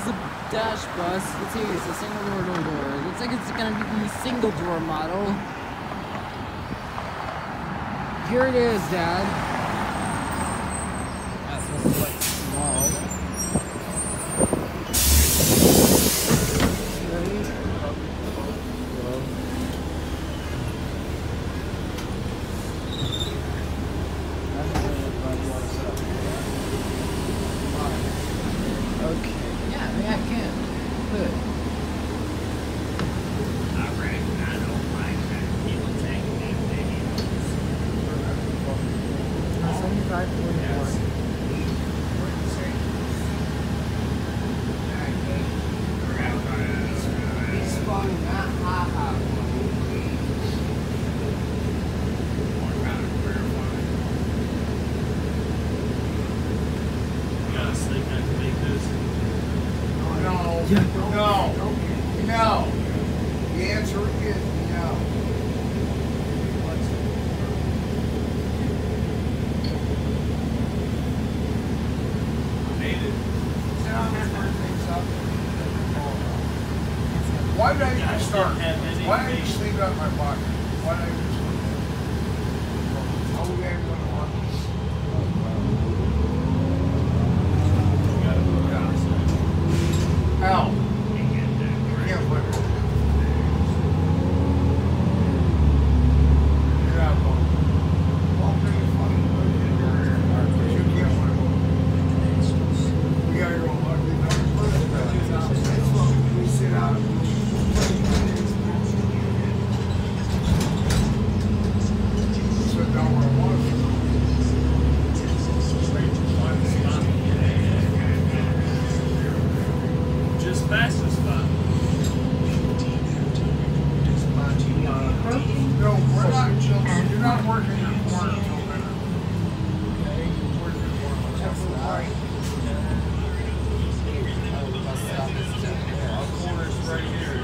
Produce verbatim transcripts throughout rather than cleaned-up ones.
the dash bus. Let's see, it's a single door, door, door. It looks like it's gonna be the single door model. Here it is, Dad. That's supposed to be like small. Ready? Okay. Yeah, yeah, I can. Good. I reckon I don't like that people taking that baby. seventy-five forty-four. He's spawning that high high. You gotta sleep that to make this. No, Yeah. no, no. The answer is no. Made it. Sit down there, turn things up. Why did I even start? Why did you sleep out my pocket? Why did I even sleep? Oh, we ain't gonna want this. Al, you can't put it. You're out, Paul. Paul, bring it funny. You can't put it. We gotta go look. We sit out. Sit down where I want to. Just past the spot. No, we're not, you're not working your corner until dinner. Okay? You're working your corner. That's right. Our corner's right here.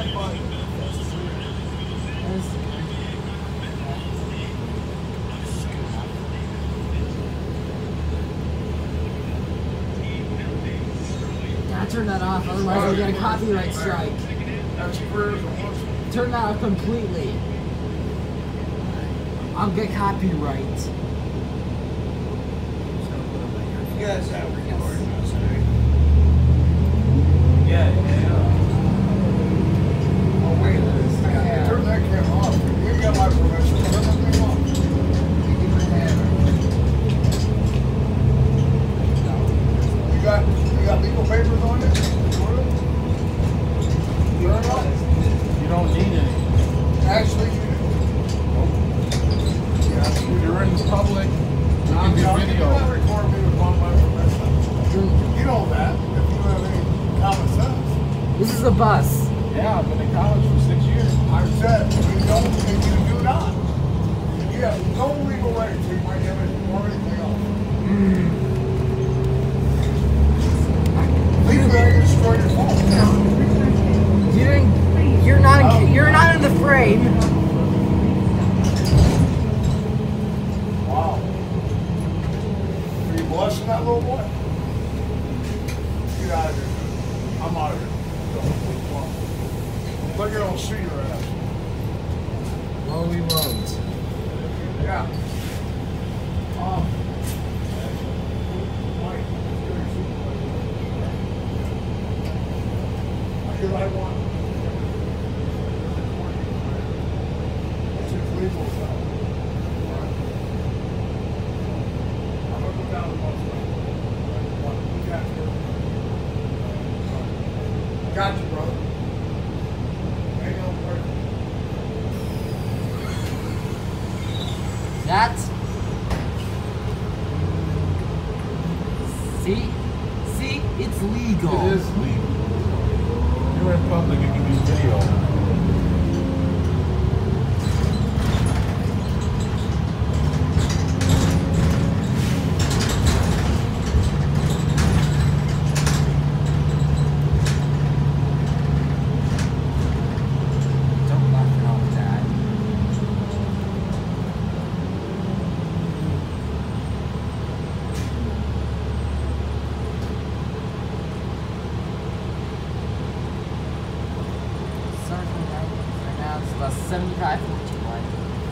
Dad, turn that off, otherwise we get a copyright strike. That's where the ones. Turn that off completely. I'll get copyright. You guys have recording. Yeah, yeah. Oh, wait. Yeah. Turn that camera off. You got my permission. Turn that thing off. You got, you got legal papers on it? Turn it off. You don't need any. Actually, you do. Yeah. You're in the public. You I'm can do telling you, you video. not record me upon my permission. You know that, if you have any common sense. This is a bus. Yeah, I've been in college for six years. I said, you don't, and you do not. You have no legal right to take my image or anything else. Legally, I can destroy your phone. You didn't. You're not. In, you're not in the frame. Wow. Are you blessing that little boy? Get out of here. I'm out of here. Look, I don't see your ass. Well, we won't. Yeah. Um. Because I want. It's illegal stuff. Right. I'm gonna go down the bus. Got you, brother. Hang on, brother. That's. See? See? It's legal. It is legal. You're in public, you can do video. Don't laugh it off, Dad. seventy-five fourteen wide.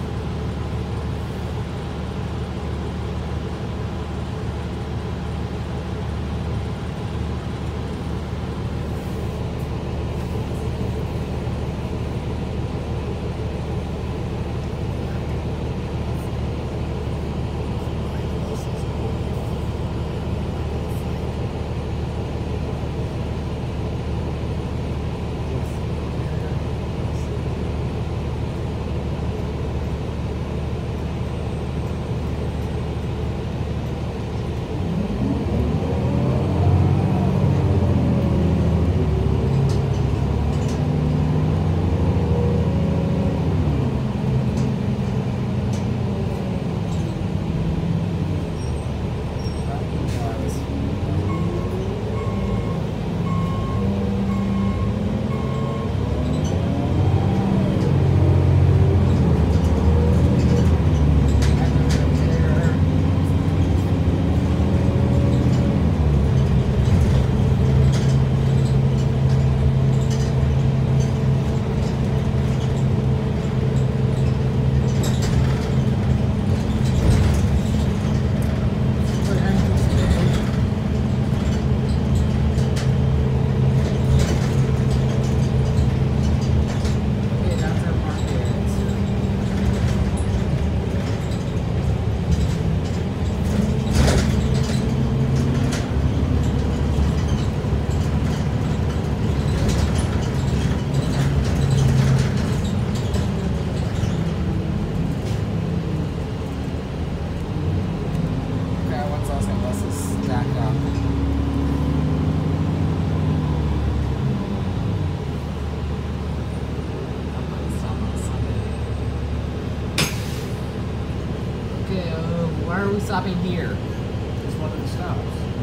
Stopping here. It's one of the stops.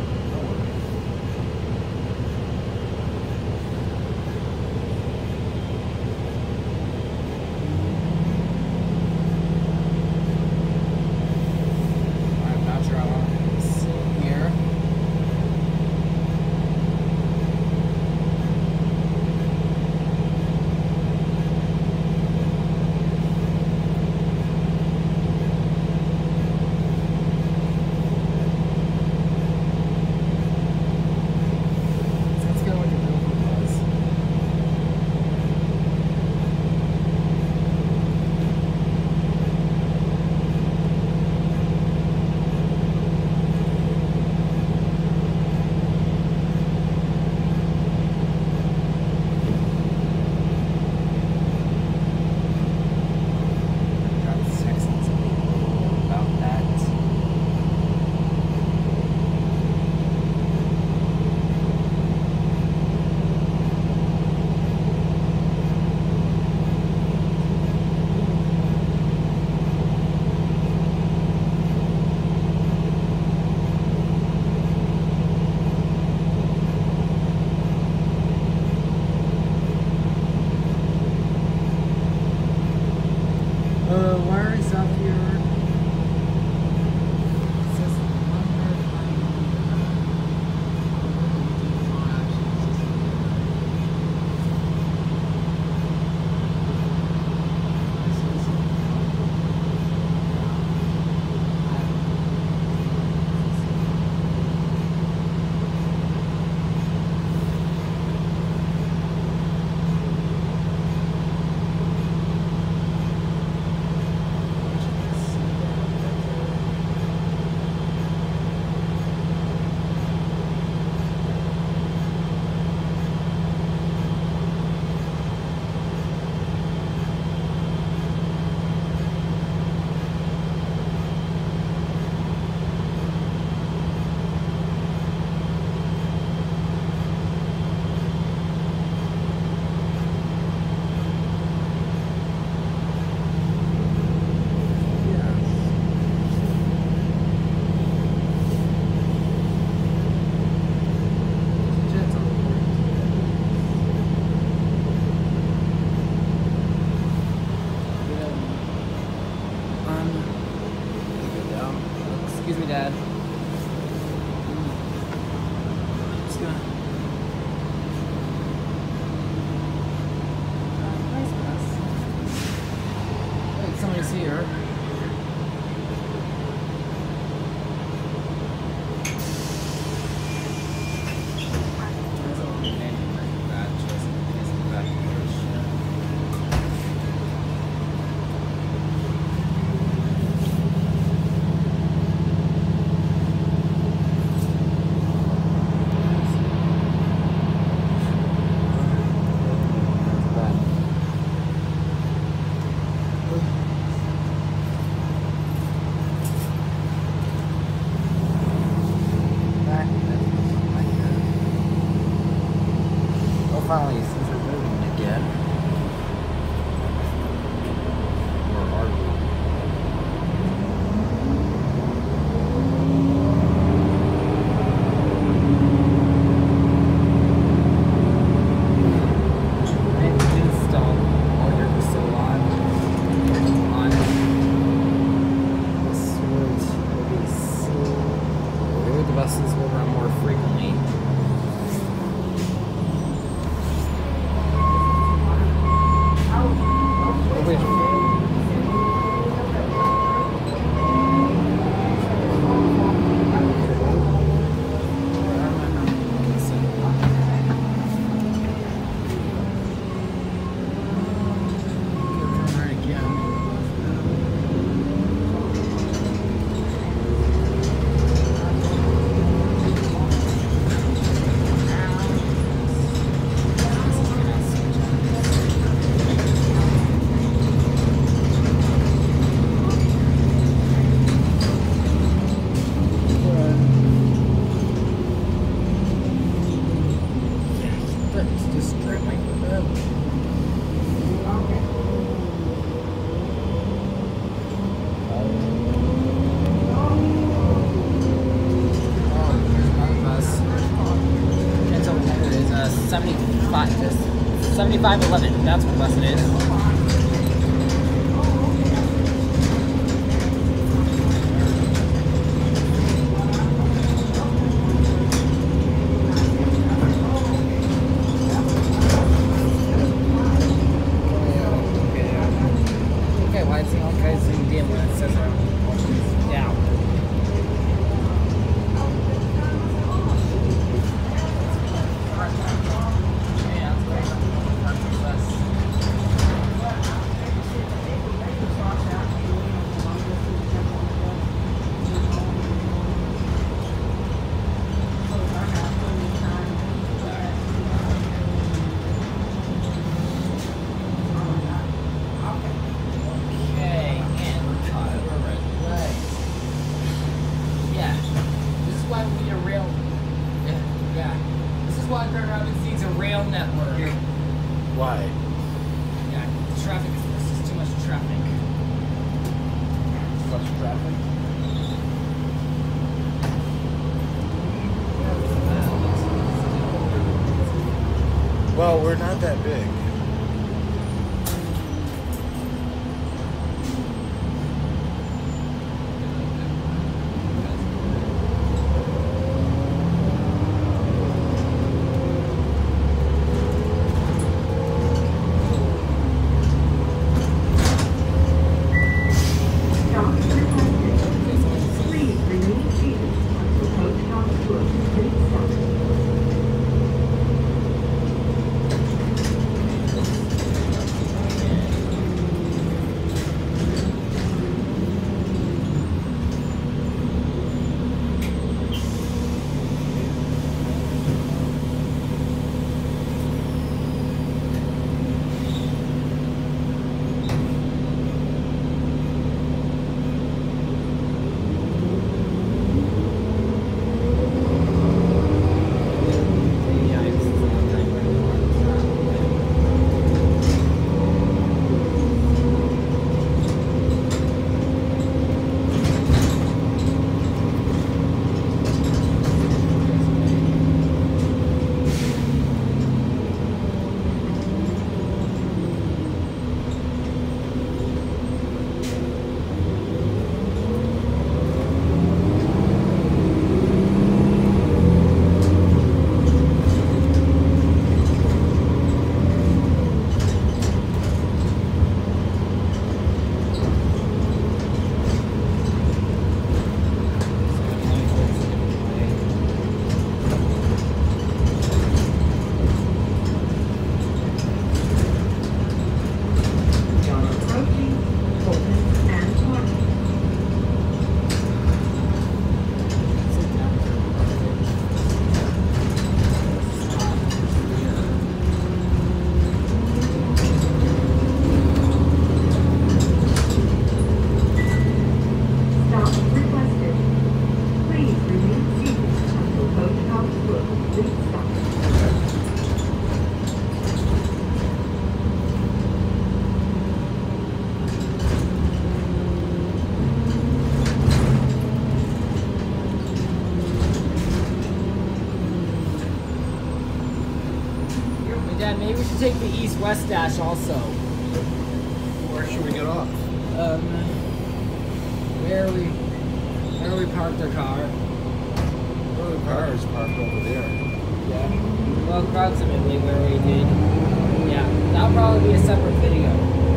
I'm not sure how long it is here. finally things are moving again. Or are we? Buses will run more frequently. Oh, wait. seventy-five eleven, that's what bus it is. Okay, why is it all guys zoomed in when it says I'm down? Why? Yeah, the traffic is this is too much traffic. Too much traffic. Well, we're not that big. Hey, Dad, maybe we should take the east-west dash also. Where should we get off? Um, where we, where we parked our car. Well, the car is parked over there. Yeah. Well, approximately where we did. Yeah, that'll probably be a separate video.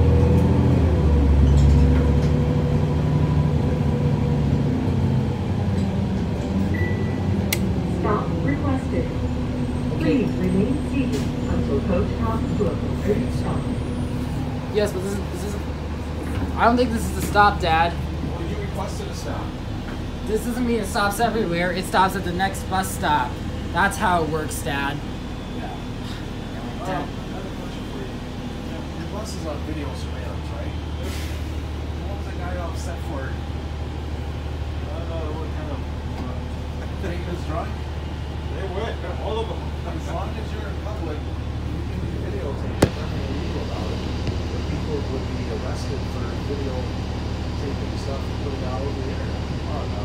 Stop requested. Please remain seated until coach comes to a complete stop. Yes, but this is, this is, I don't think this is a stop, Dad. Well, you requested a stop. This doesn't mean it stops everywhere. It stops at the next bus stop. That's how it works, Dad. Yeah. Dad. Um, another question for you. Your bus is on video surveillance, right? What was the guy upset for? I don't know what kind of uh, thing was drunk. They were, all of them. As long as you're in public, you can be videotaped. There's nothing illegal about it. But people would be arrested for videotaping stuff and putting it out over the internet. Oh, no.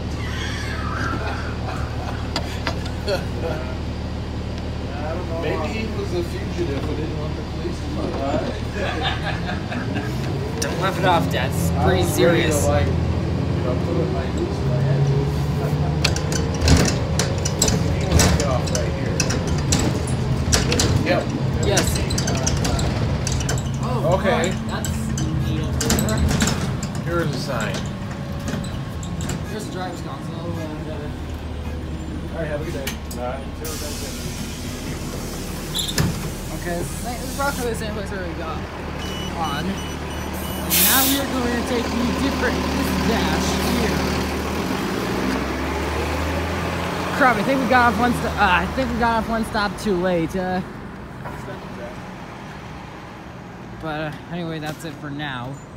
I don't know. Maybe he was a fugitive who didn't want the police to find out. Don't laugh it off, Dad. It's I pretty was serious. ready to, like, you know, put it in my boots if I had to. He wants to get off right here. Yep. Yes. Oh, Okay. God, that's neat over there. Here's a sign. Here's the driver's console, and uh, All right, have a good day. Bye. okay, this is approximately the same place where we got on. And now we are going to take the different this dash here. Crap! I think we got off one stop. Uh, I think we got off one stop too late. Uh, but uh, anyway, that's it for now.